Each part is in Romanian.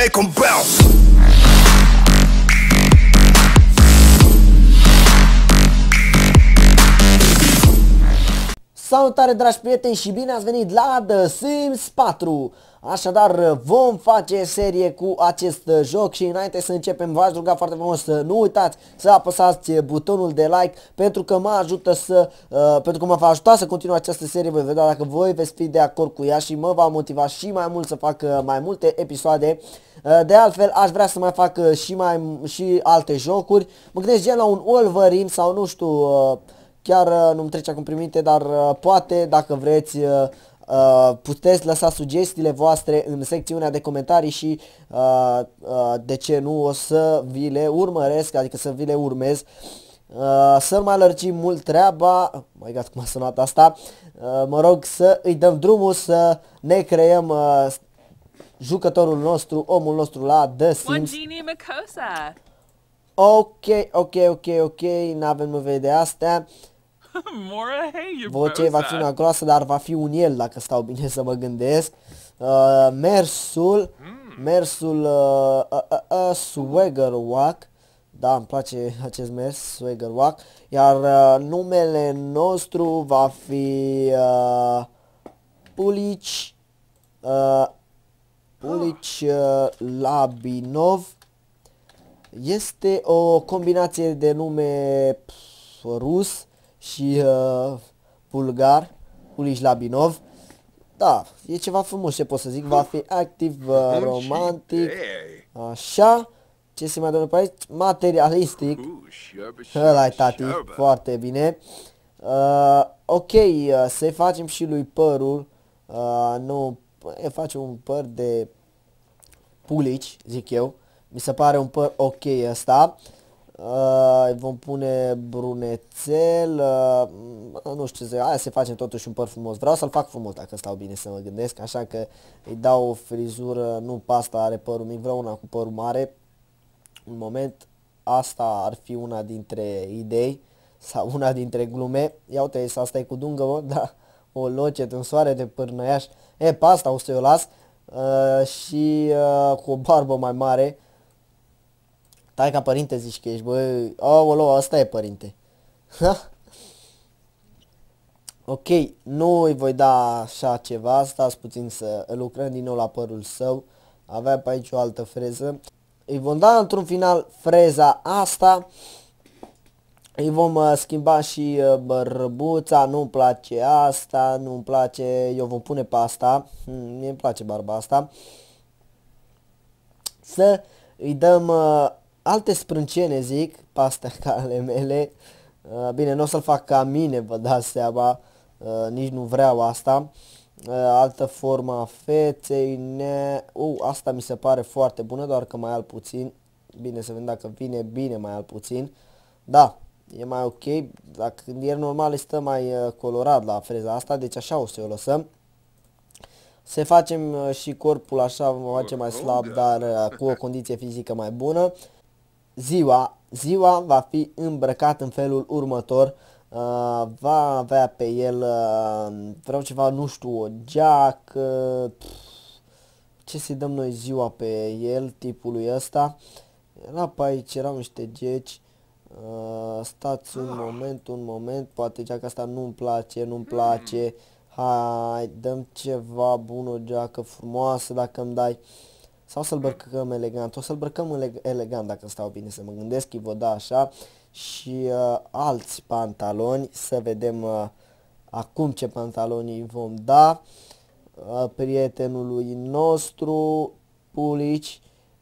make 'em bounce. Salutare dragi prieteni și bine ați venit la The Sims 4. Așadar vom face serie cu acest joc și înainte să începem v-aș ruga foarte frumos să nu uitați să apăsați butonul de like pentru că mă ajută pentru că mă va ajuta să continui această serie. Voi vedea dacă voi veți fi de acord cu ea și mă va motiva și mai mult să fac mai multe episoade. De altfel aș vrea să mai fac și alte jocuri. Mă gândesc gen la un Wolverine sau nu știu, chiar nu-mi trece acum prin minte, dar poate dacă vreți puteți lăsa sugestiile voastre în secțiunea de comentarii și de ce nu o să vi le urmăresc, adică să vi le urmez. Să-l mai lărgim mult treaba. My God, cum a sunat asta. Mă rog să îi dăm drumul să ne creăm jucătorul nostru, omul nostru la The Sims. Ok, n-avem nevoie de astea. Vocea va fi una groasă, dar va fi un el dacă stau bine să mă gândesc. Mersul Swagger Walk. Da, îmi place acest mers, Swagger Walk. Iar numele nostru va fi Pulici Labinov. Este o combinație de nume rus și bulgar, Pulici Labinov. Da, e ceva frumos, ce pot să zic, va fi activ, romantic, așa. Ce se mai dă pe aici? Materialistic. Ăla-i tati, foarte bine. Ok, să-i facem și lui părul. Nu, facem un păr de Pulici, zic eu. Mi se pare un păr ok ăsta. Vom pune brunețel, nu știu ce, hai să facem totuși un păr frumos. Vreau să-l fac frumos dacă stau bine să mă gândesc, așa că îi dau o frizură, nu pe asta are părul mic, vreau una cu părul mare. Un moment, asta ar fi una dintre idei sau una dintre glume. Ia uite, asta e cu dungă, mă, da, o locet în soare de pârnăiaș. Pe asta o să o las și cu o barbă mai mare. Tai ca părinte zici că ești, băi, aoleu, asta e părinte. Ok, nu îi voi da așa ceva, stați puțin să lucrăm din nou la părul său. Avea pe aici o altă freză. Îi vom da într-un final freza asta. Îi vom schimba și bărbuța, nu-mi place asta, nu-mi place, eu vom pune pe asta. Mie îmi place barba asta. Să îi dăm alte sprâncene, zic, pe astea ca ale mele. Bine, nu o să-l fac ca mine, vă dați seama, nici nu vreau asta. Altă formă a feței, asta mi se pare foarte bună, doar că mai alb puțin. Bine, să vedem dacă vine bine mai alb puțin. Da, e mai ok, dacă e normal stă mai colorat la freza asta, deci așa o să o lăsăm. Să facem și corpul așa, o facem mai slab, dar cu o condiție fizică mai bună. Ziua va fi îmbrăcat în felul următor. Va avea pe el, vreau ceva, nu știu, o geacă, ce să-i dăm noi ziua pe el, tipului ăsta. Era pe aici, erau niște geci. Stați un moment, poate geaca asta nu-mi place, hai, dăm ceva bun, o geacă frumoasă dacă îmi dai. Sau să-l îmbrăcăm elegant, o să-l îmbrăcăm elegant dacă stau bine să mă gândesc, îi vă da așa. Și alți pantaloni, să vedem acum ce pantaloni îi vom da prietenului nostru, Pulici.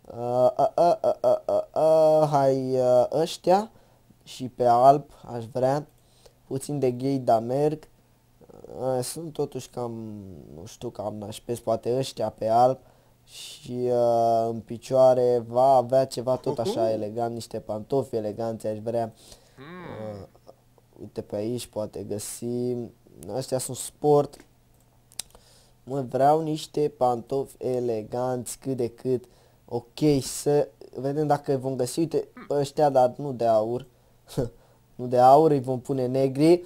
Hai ăștia și pe alb aș vrea, puțin de gay, dar merg. Sunt totuși cam, nu știu, cam nașpesc, poate ăștia pe alb. Și în picioare va avea ceva tot așa elegant, niște pantofi eleganți aș vrea. Uite pe aici poate găsim, astea sunt sport. Mă, vreau niște pantofi eleganți cât de cât. Ok, să vedem dacă vom găsi, uite ăștia, dar nu de aur. Nu de aur, îi vom pune negri.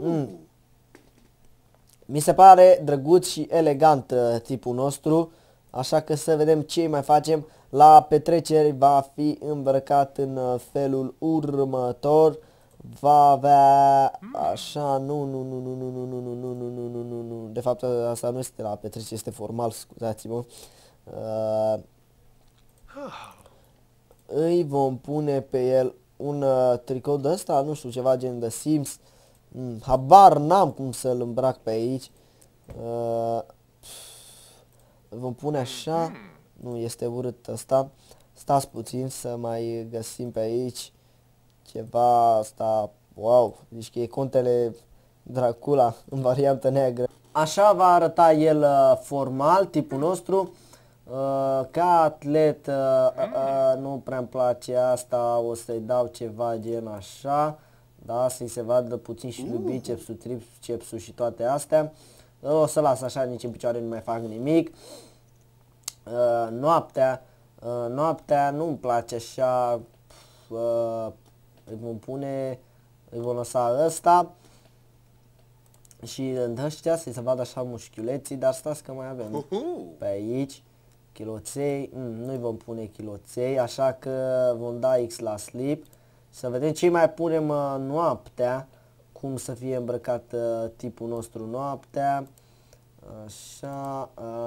Mi se pare drăguț și elegant tipul nostru. așa că să vedem ce mai facem. La petreceri va fi îmbrăcat în felul următor. Va avea așa, nu, de fapt asta nu este la petrecere, este formal, scuzați-mă. Îi vom pune pe el un tricou de ăsta, nu știu, ceva gen de Sims. Habar n-am cum să-l îmbrac pe aici. Îl vom pune așa. Nu, este urât ăsta. Stați puțin să mai găsim pe aici ceva asta. Wow, deci că e contele Dracula în variantă neagră. Așa va arăta el formal, tipul nostru. Ca atlet nu prea îmi place asta, o să-i dau ceva gen așa, da, să-i se vadă puțin și lui bicepsul, tricepsul și toate astea. O să las așa, nici în picioare nu mai fac nimic. Noaptea nu-mi place așa, îi vom lăsa ăsta. Și în ăștia să se vadă așa mușchiuleții, dar stați că mai avem pe aici chiloței, nu-i vom pune chiloței, așa că vom da X la slip. Să vedem ce mai punem noaptea, cum să fie îmbrăcat tipul nostru noaptea. Așa,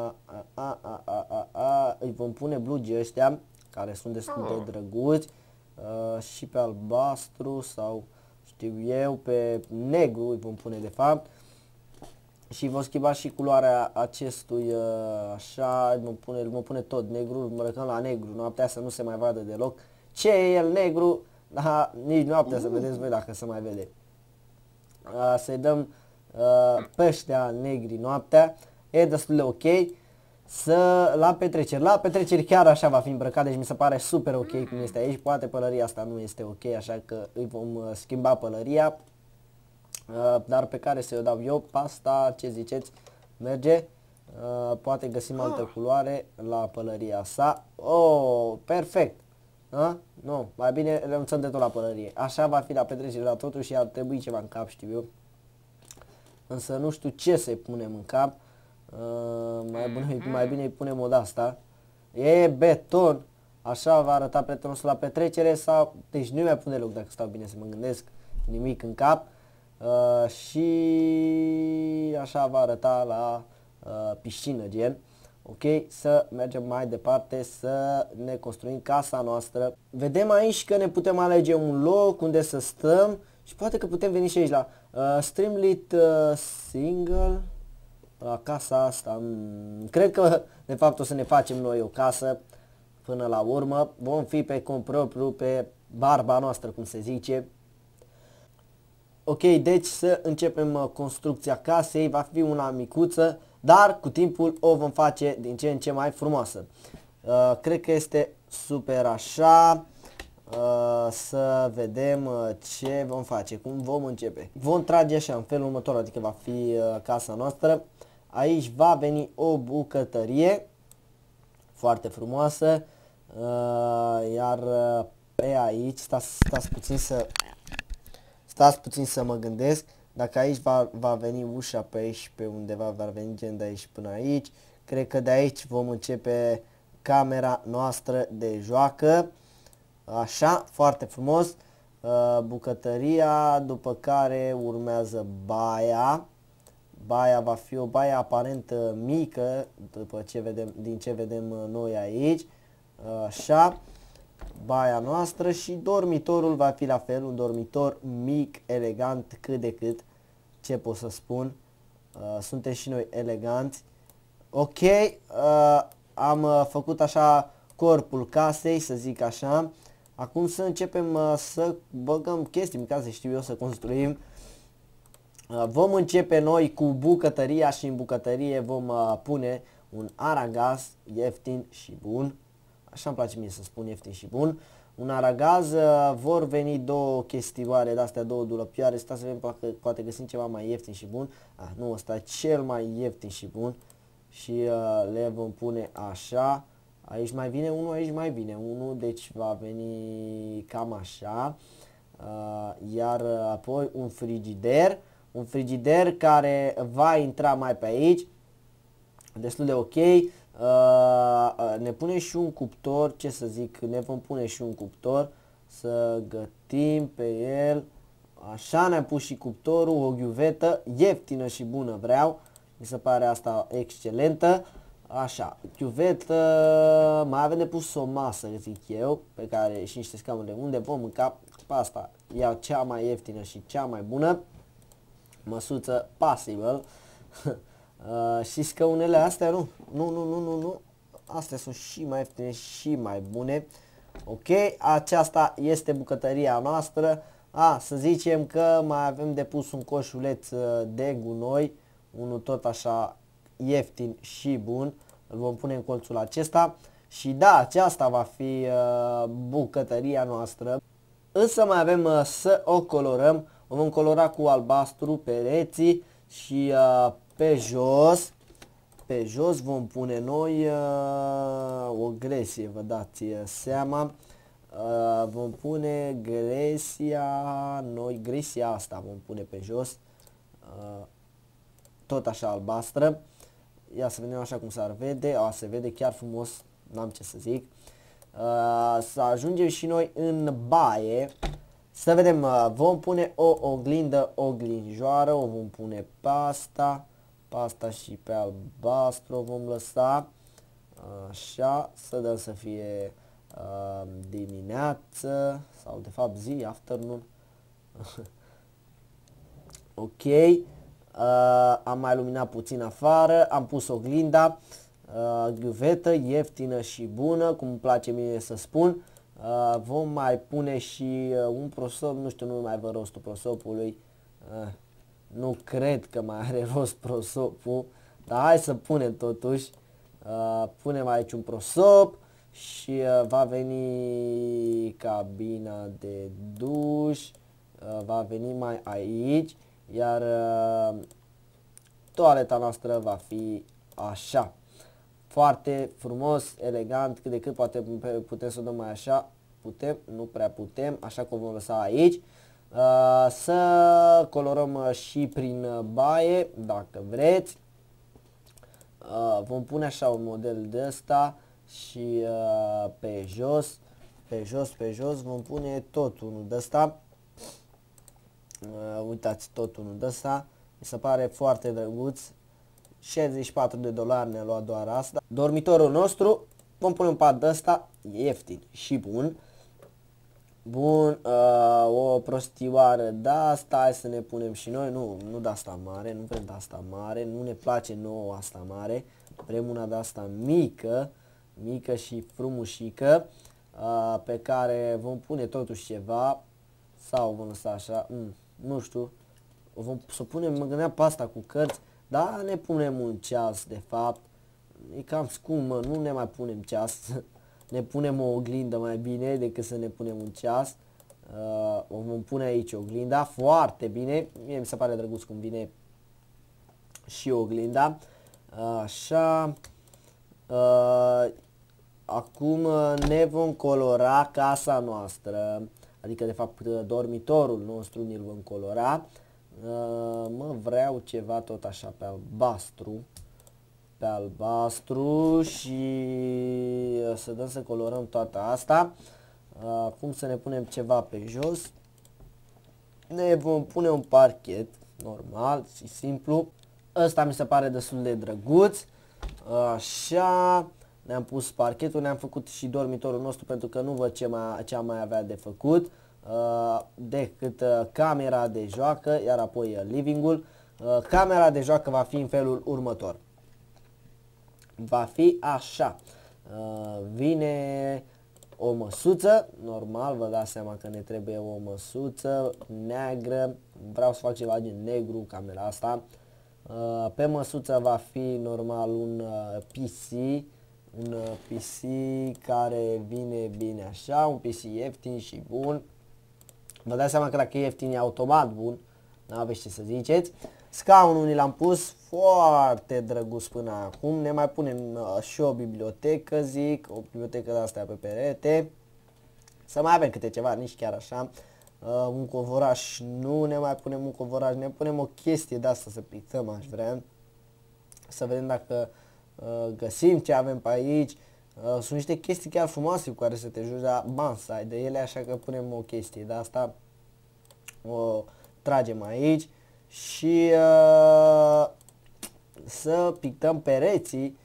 îi vom pune blugii ăștia, care sunt destul de drăguți, și pe albastru sau știu eu, pe negru îi vom pune de fapt. Și vom schimba și culoarea acestui, așa, îl vom pune tot negru, îmbrăcăm la negru, noaptea să nu se mai vadă deloc. Ce e el negru? Da, nici noaptea să vedeți voi dacă se mai vede. Să-i dăm pe ăștia negri noaptea, e destul de ok. La petreceri chiar așa va fi îmbrăcat, deci mi se pare super ok cum este aici. Poate pălăria asta nu este ok, așa că îi vom schimba pălăria. Dar pe care să o dau eu, pasta, ce ziceți, merge? Poate găsim altă culoare la pălăria sa. Oh, perfect! Nu, mai bine renunțăm de tot la pălărie. Așa va fi la petrecere, la totuși ar trebui ceva în cap, știu eu. Însă nu știu ce să-i punem în cap. Mai bine îi punem o de-asta. E beton. Așa va arăta prietenul nostru la petrecere sau... Deci nu mi-a pune loc, dacă stau bine să mă gândesc, nimic în cap. Și așa va arăta la piscină, gen. Ok, să mergem mai departe, să ne construim casa noastră. Vedem aici că ne putem alege un loc unde să stăm și poate că putem veni și aici la Streamlit Single, la casa asta. Cred că de fapt o să ne facem noi o casă până la urmă. Vom fi pe cont propriu, pe barba noastră, cum se zice. Ok, deci să începem construcția casei, va fi una micuță, dar cu timpul o vom face din ce în ce mai frumoasă. Cred că este super așa. Să vedem ce vom face, cum vom începe. Vom trage așa în felul următor, adică va fi casa noastră. Aici va veni o bucătărie foarte frumoasă, iar pe aici, stați puțin să mă gândesc, dacă aici va veni ușa pe aici, pe undeva va veni gen de aici până aici, cred că de aici vom începe camera noastră de joacă. Așa, foarte frumos, bucătăria, după care urmează baia. Baia va fi o baie aparent mică, după ce vedem, din ce vedem noi aici. Așa, baia noastră și dormitorul va fi la fel, un dormitor mic, elegant, cât de cât, ce pot să spun, suntem și noi eleganți. Ok, am făcut așa corpul casei, să zic așa. Acum să începem să băgăm chestii în casă, știu eu, să construim. Vom începe noi cu bucătăria și în bucătărie vom pune un aragaz ieftin și bun. Așa îmi place mie să spun, ieftin și bun. Un aragaz, vor veni două chestioare de-astea, două dulăpioare. Stați să vedem, poate găsim ceva mai ieftin și bun. Nu, ăsta e cel mai ieftin și bun. Și le vom pune așa. Aici mai vine unul, aici mai vine unul, deci va veni cam așa. Iar apoi un frigider care va intra mai pe aici. destul de ok. Ne punem și un cuptor, ce să zic, ne vom pune și un cuptor să gătim pe el. Așa, ne-am pus și cuptorul, o ghiuvetă ieftină și bună vreau, mi se pare asta excelentă. Așa, ghiuvetă, mai avem de pus o masă, zic eu, pe care și niște scaune unde vom mânca. Pe asta iau cea mai ieftină și cea mai bună, măsuță Possible. Și scaunele astea nu, astea sunt și mai ieftine și mai bune. Ok, aceasta este bucătăria noastră. Să zicem că mai avem de pus un coșuleț de gunoi, unul tot așa ieftin și bun, îl vom pune în colțul acesta. Și da, aceasta va fi bucătăria noastră. Însă mai avem să o colorăm. O vom colora cu albastru pereții și pe jos vom pune noi o gresie, vă dați seama. Vom pune gresia asta vom pune pe jos, tot așa albastră. Ia să vedem așa cum s-ar vede, se vede chiar frumos, n-am ce să zic. Să ajungem și noi în baie, să vedem, vom pune o oglindă oglinjoară, o vom pune pe asta și pe albastru o vom lăsa, așa, să dăm să fie dimineață sau de fapt zi, afternoon. Ok, am mai luminat puțin afară, am pus oglinda, ghiuvetă ieftină și bună, cum îmi place mie să spun. Vom mai pune și un prosop, nu știu, nu mai văd rostul prosopului, nu cred că mai are rost prosopul, dar hai să punem totuși. Punem aici un prosop și va veni cabina de duș, va veni mai aici, iar toaleta noastră va fi așa. Foarte frumos, elegant, cât de cât putem să o dăm mai așa, putem, nu prea putem, așa că o vom lăsa aici. Să colorăm și prin baie, dacă vreți. Vom pune așa un model de ăsta și pe jos vom pune tot unul de ăsta. Uitați, tot unul de ăsta, mi se pare foarte drăguț. $64 ne-a luat doar asta. Dormitorul nostru, vom pune un pat de ăsta, ieftin și bun. Bun, o prostioară de asta, hai să ne punem și noi, nu de asta mare, nu vrem de asta mare, nu ne place nouă asta mare, vrem una de asta mică și frumușică, pe care vom pune totuși ceva, sau vom lăsa așa, nu știu, să punem, mă gândeam pe asta cu cărți, dar ne punem un ceas de fapt, e cam scump, mă, nu ne mai punem ceas. Ne punem o oglindă mai bine decât să ne punem un ceas. O vom pune aici oglinda, foarte bine, mie mi se pare drăguț cum vine și oglinda. Așa. Acum ne vom colora casa noastră, adică de fapt dormitorul nostru ne-l vom colora. Vreau ceva tot așa pe albastru și să dăm să colorăm toată asta. Acum să ne punem ceva pe jos. Ne vom pune un parchet normal și simplu. Ăsta mi se pare destul de drăguț. Așa, ne-am pus parchetul, ne-am făcut și dormitorul nostru pentru că nu văd ce am mai avea de făcut decât camera de joacă, iar apoi living-ul. Camera de joacă va fi în felul următor. Va fi așa, vine o măsuță, normal, vă dați seama că ne trebuie o măsuță neagră, vreau să fac ceva din negru, camera asta. Pe măsuță va fi normal un PC care vine bine așa, un PC ieftin și bun. Vă dați seama că dacă e ieftin e automat bun, n-aveți ce să ziceți. Scaunul ni l-am pus foarte drăguț până acum, ne mai punem și o bibliotecă, zic, o bibliotecă de astea pe perete. Să mai avem câte ceva, nici chiar așa. Un covoraș, nu ne mai punem un covoraș, ne punem o chestie de asta să pictăm, aș vrea. Să vedem dacă găsim ce avem pe aici. Sunt niște chestii chiar frumoase cu care să te joci, dar bani să ai de ele, așa că punem o chestie de asta, o tragem aici și să pictăm pereții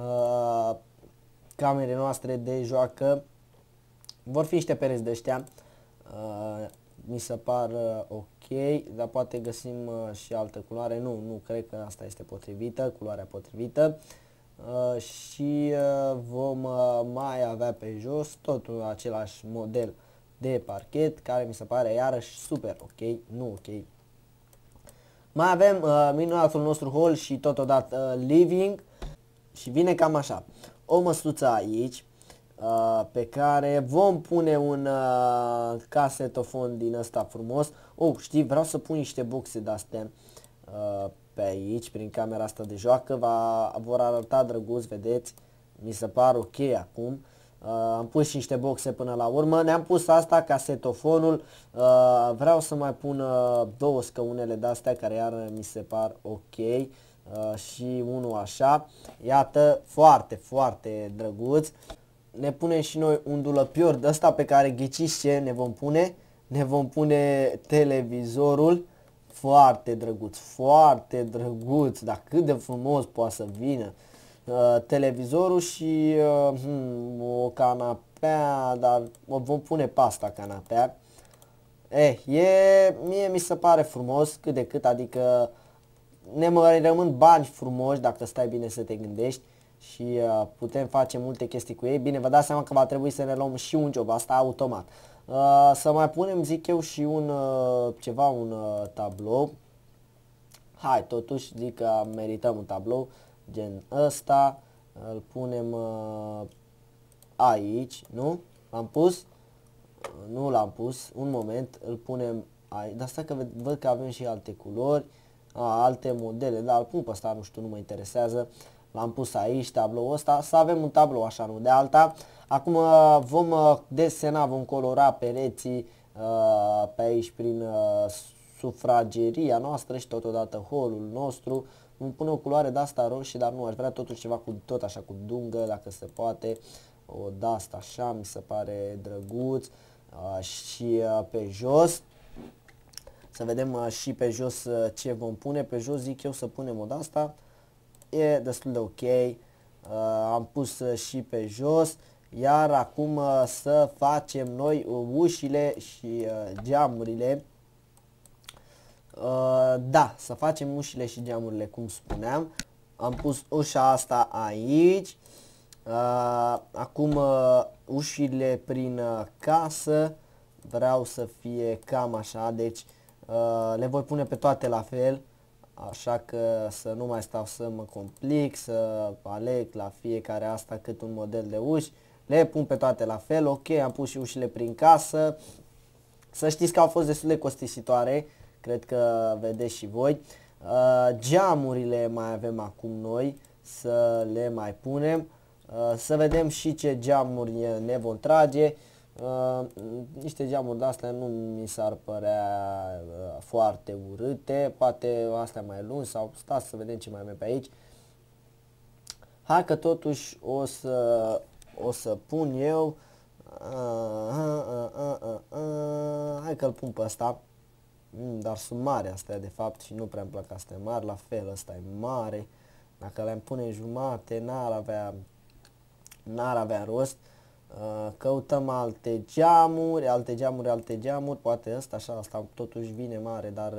camerei noastre de joacă. Vor fi niște pereți de ăștia, mi se par ok, dar poate găsim și altă culoare. Nu cred că asta este potrivită, culoarea potrivită. Și vom mai avea pe jos totul același model de parchet, care mi se pare iarăși super ok, nu ok. Mai avem minunatul nostru hall și totodată living și vine cam așa. O măsuță aici pe care vom pune un casetofon din ăsta frumos. Știi, vreau să pun niște boxe de-astea pe aici, prin camera asta de joacă, vor arăta drăguț, vedeți, mi se par ok acum. Am pus și niște boxe până la urmă, ne-am pus asta, casetofonul, vreau să mai pun două scaunele de-astea care iar mi se par ok și unul așa, iată, foarte, foarte drăguț. Ne punem și noi un dulăpior de ăsta pe care ghiciți ce ne vom pune? Ne vom pune televizorul, foarte drăguț, dar cât de frumos poate să vină. Televizorul și o canapea, dar o vom pune pe asta canapea. Mie mi se pare frumos cât de cât, adică ne mai rămân bani frumoși dacă stai bine să te gândești și putem face multe chestii cu ei. Bine, vă dați seama că va trebui să ne luăm și un job, asta automat. Să mai punem, zic eu, și un tablou. Hai, totuși zic că merităm un tablou gen ăsta. Îl punem aici, nu? L-am pus? Nu l-am pus, un moment, îl punem aici. Dar stai că văd că avem și alte culori, alte modele, dar îl pun pe ăsta, nu știu, nu mă interesează. L-am pus aici, tabloul ăsta, să avem un tablou așa, nu de alta. Acum vom desena, vom colora pereții pe aici prin sufrageria noastră și totodată holul nostru. Vom pune o culoare de asta roșie, dar nu, aș vrea totuși ceva cu tot așa, cu dungă, dacă se poate. O de asta așa, mi se pare drăguț. Și pe jos, să vedem și pe jos ce vom pune. Pe jos zic eu să punem o de asta. E destul de ok. Am pus și pe jos. Iar acum să facem noi ușile și geamurile. Da, să facem ușile și geamurile, cum spuneam. Am pus ușa asta aici. Acum ușile prin casă vreau să fie cam așa, deci le voi pune pe toate la fel, așa că să nu mai stau să mă complic, să aleg la fiecare asta cât un model de uși. Le pun pe toate la fel, ok, am pus și ușile prin casă. Să știți că au fost destul de costisitoare, cred că vedeți și voi. Geamurile mai avem acum noi, să le mai punem. Să vedem și ce geamuri ne vom trage. Niște geamuri de astea nu mi s-ar părea foarte urâte, poate astea mai lungi sau stați să vedem ce mai avem pe aici. Hai că totuși o să pun eu, hai că îl pun pe ăsta, dar sunt mari astea de fapt și nu prea îmi plac astea mari, la fel ăsta e mare, dacă le-am pune în jumate n-ar avea rost. Căutăm alte geamuri, poate ăsta așa, asta totuși vine mare, dar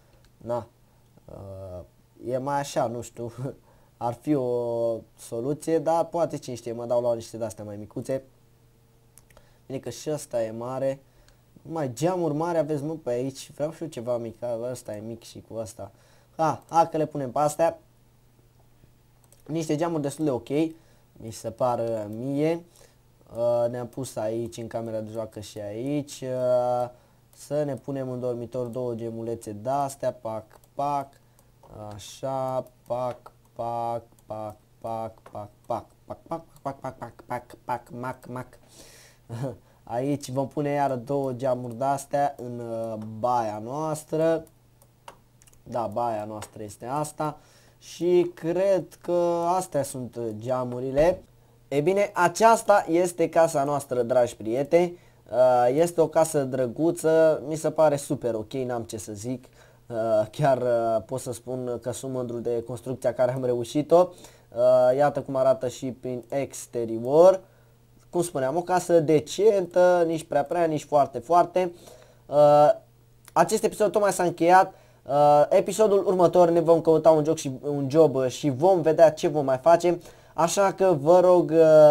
e mai așa, nu știu, ar fi o soluție, dar poate cine știe, mă dau la niște de-astea mai micuțe. Bine că și ăsta e mare, mai geamuri mari aveți mă pe aici, vreau și eu ceva mic, ăsta e mic și cu ăsta. Hai că le punem pe astea. Niște geamuri destul de ok, mi se par mie. Ne-am pus aici în camera de joacă și aici. Să ne punem în dormitor două gemulețe de astea, pac, așa, pac, mac. Aici vom pune iară două geamuri de astea în baia noastră. Da, baia noastră este asta. și cred că astea sunt geamurile. E bine, aceasta este casa noastră, dragi prieteni. Este o casă drăguță, mi se pare super ok, n-am ce să zic. Chiar pot să spun că sunt mândru de construcția care am reușit-o. Iată cum arată și prin exterior. Cum spuneam, o casă decentă, nici prea, nici foarte. Acest episod tocmai s-a încheiat. Episodul următor ne vom căuta un job și vom vedea ce vom mai face. Așa că vă rog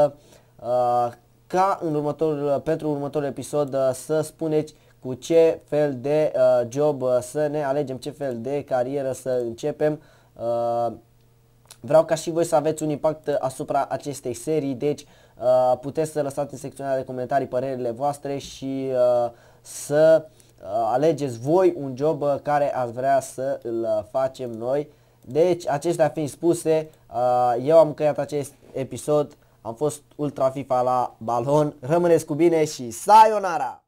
ca pentru următorul episod să spuneți cu ce fel de job să ne alegem, ce fel de carieră să începem. Vreau ca și voi să aveți un impact asupra acestei serii, deci puteți să lăsați în secțiunea de comentarii părerile voastre și să alegeți voi un job care ați vrea să îl facem noi. Deci, acestea fiind spuse, eu am încheiat acest episod, am fost Ultra FIFA la balon, rămâneți cu bine și sayonara!